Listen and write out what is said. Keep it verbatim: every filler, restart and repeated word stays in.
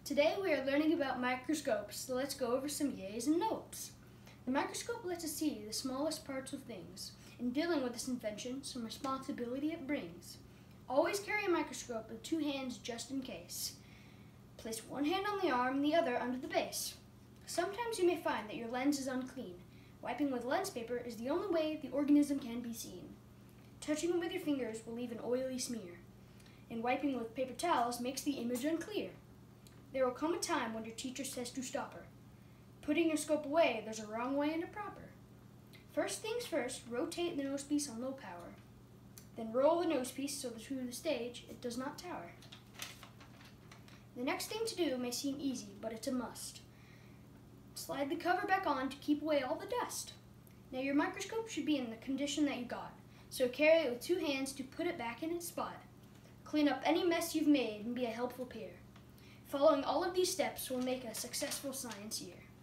Today we are learning about microscopes, so let's go over some yays and nopes. The microscope lets us see the smallest parts of things. In dealing with this invention, some responsibility it brings. Always carry a microscope with two hands just in case. Place one hand on the arm and the other under the base. Sometimes you may find that your lens is unclean. Wiping with lens paper is the only way the organism can be seen. Touching it with your fingers will leave an oily smear, and wiping with paper towels makes the image unclear. There will come a time when your teacher says to stop her. Putting your scope away, there's a wrong way and a proper. First things first, rotate the nosepiece on low power. Then roll the nosepiece so that through the stage it does not tower. The next thing to do may seem easy, but it's a must. Slide the cover back on to keep away all the dust. Now your microscope should be in the condition that you got, so carry it with two hands to put it back in its spot. Clean up any mess you've made and be a helpful peer. Following all of these steps will make a successful science year.